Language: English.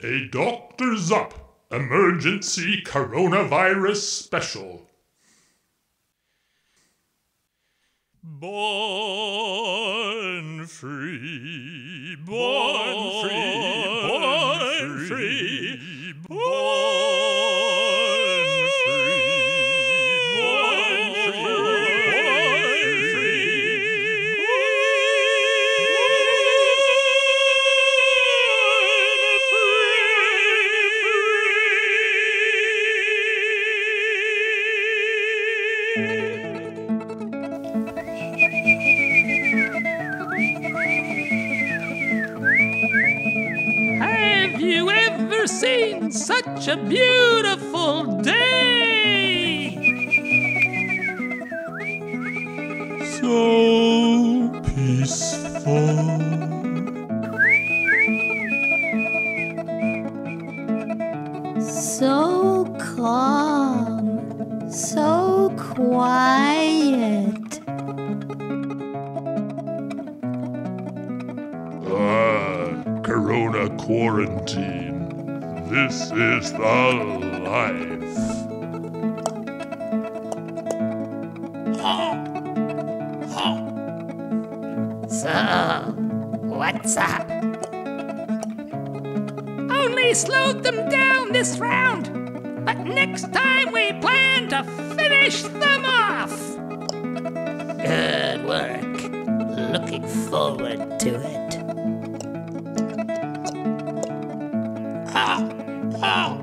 A Dr. Zup Emergency Coronavirus Special. Born free, born free, born free, born free, born free, Have you ever seen such a beautiful day? so peaceful. So calm, so quiet. Corona quarantine. This is the life. So, what's up? Only slowed them down this round, but next time we plan to finish them off. Good work. Looking forward to it.